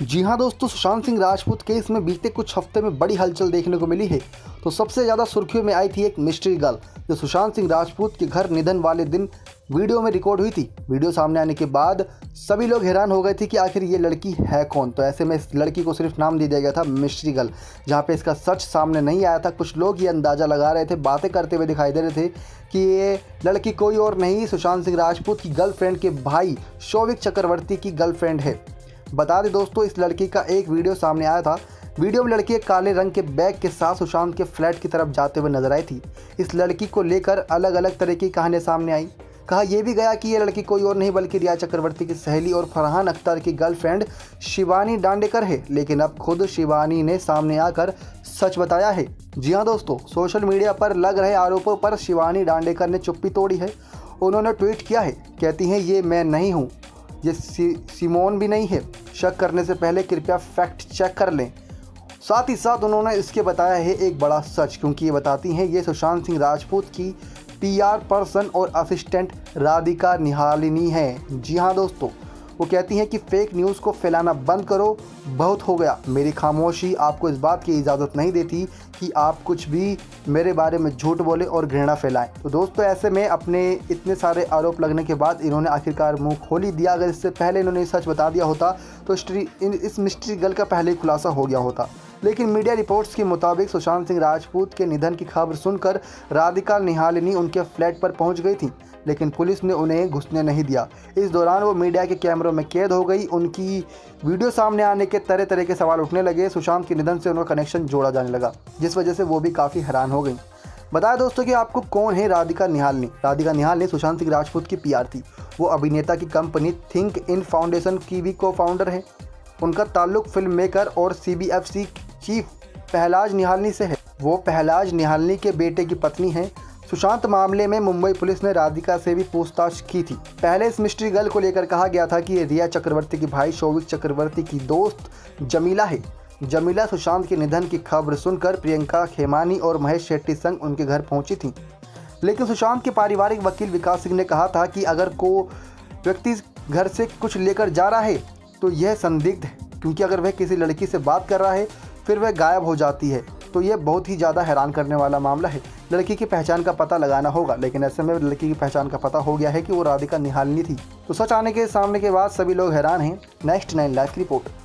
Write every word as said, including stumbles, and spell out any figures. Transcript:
जी हाँ दोस्तों, सुशांत सिंह राजपूत केस में बीते कुछ हफ्ते में बड़ी हलचल देखने को मिली है। तो सबसे ज़्यादा सुर्खियों में आई थी एक मिस्ट्री गर्ल जो सुशांत सिंह राजपूत के घर निधन वाले दिन वीडियो में रिकॉर्ड हुई थी। वीडियो सामने आने के बाद सभी लोग हैरान हो गए थे कि आखिर ये लड़की है कौन। तो ऐसे में इस लड़की को सिर्फ नाम दे दिया गया था मिस्ट्री गर्ल, जहाँ पे इसका सच सामने नहीं आया था। कुछ लोग ये अंदाज़ा लगा रहे थे, बातें करते हुए दिखाई दे रहे थे कि ये लड़की कोई और नहीं, सुशांत सिंह राजपूत की गर्लफ्रेंड के भाई शौविक चक्रवर्ती की गर्लफ्रेंड है। बता दें दोस्तों, इस लड़की का एक वीडियो सामने आया था। वीडियो में लड़की एक काले रंग के बैग के साथ सुशांत के फ्लैट की तरफ जाते हुए नजर आई थी। इस लड़की को लेकर अलग अलग तरह की कहानियां सामने आई। कहा यह भी गया कि ये लड़की कोई और नहीं बल्कि रिया चक्रवर्ती की सहेली और फरहान अख्तर की गर्लफ्रेंड शिवानी दांडेकर है। लेकिन अब खुद शिवानी ने सामने आकर सच बताया है। जी हाँ दोस्तों, सोशल मीडिया पर लग रहे आरोपों पर शिवानी दांडेकर ने चुप्पी तोड़ी है। उन्होंने ट्वीट किया है, कहती हैं ये मैं नहीं हूँ, ये सी, सिमोन भी नहीं है। शक करने से पहले कृपया फैक्ट चेक कर लें। साथ ही साथ उन्होंने इसके बताया है एक बड़ा सच, क्योंकि ये बताती हैं ये सुशांत सिंह राजपूत की पीआर पर्सन और असिस्टेंट राधिका निहालिनी है। जी हाँ दोस्तों, वो कहती हैं कि फेक न्यूज़ को फैलाना बंद करो, बहुत हो गया। मेरी खामोशी आपको इस बात की इजाज़त नहीं देती कि आप कुछ भी मेरे बारे में झूठ बोले और घृणा फैलाएं। तो दोस्तों, ऐसे में अपने इतने सारे आरोप लगने के बाद इन्होंने आखिरकार मुंह खोल ही दिया। अगर इससे पहले इन्होंने सच बता दिया होता तो इस मिस्ट्री गर्ल का पहले ही खुलासा हो गया होता। लेकिन मीडिया रिपोर्ट्स के मुताबिक सुशांत सिंह राजपूत के निधन की खबर सुनकर राधिका निहालिनी उनके फ्लैट पर पहुंच गई थी, लेकिन पुलिस ने उन्हें घुसने नहीं दिया। इस दौरान वो मीडिया के कैमरों में कैद हो गई। उनकी वीडियो सामने आने के तरह तरह के सवाल उठने लगे। सुशांत के निधन से उनका कनेक्शन जोड़ा जाने लगा, जिस वजह से वो भी काफ़ी हैरान हो गई। बताया दोस्तों कि आपको कौन है राधिका निहालिनी। राधिका निहालिनी सुशांत सिंह राजपूत की पीआर थी। वो अभिनेता की कंपनी थिंक इन फाउंडेशन की भी को फाउंडर है। उनका ताल्लुक फिल्म मेकर और सीबीएफसी चीफ पहलाज निहालिनी से है। वो पहलाज निहालिनी के बेटे की पत्नी हैं। सुशांत मामले में मुंबई पुलिस ने राधिका से भी पूछताछ की थी। पहले इस मिस्ट्री गर्ल को लेकर कहा गया था कि ये रिया चक्रवर्ती की भाई शौविक चक्रवर्ती की दोस्त जमीला है। जमीला सुशांत के निधन की खबर सुनकर प्रियंका खेमानी और महेश शेट्टी संग उनके घर पहुंची थी। लेकिन सुशांत के पारिवारिक वकील विकास सिंह ने कहा था कि अगर को व्यक्ति घर से कुछ लेकर जा रहा है तो यह संदिग्ध है, क्योंकि अगर वह किसी लड़की से बात कर रहा है फिर वह गायब हो जाती है, तो यह बहुत ही ज़्यादा हैरान करने वाला मामला है। लड़की की पहचान का पता लगाना होगा, लेकिन ऐसे में लड़की की पहचान का पता हो गया है कि वो राधिका निहालिनी थी। तो सच आने के सामने के बाद सभी लोग हैरान हैं। नेक्स्ट नाइन लाइव की रिपोर्ट।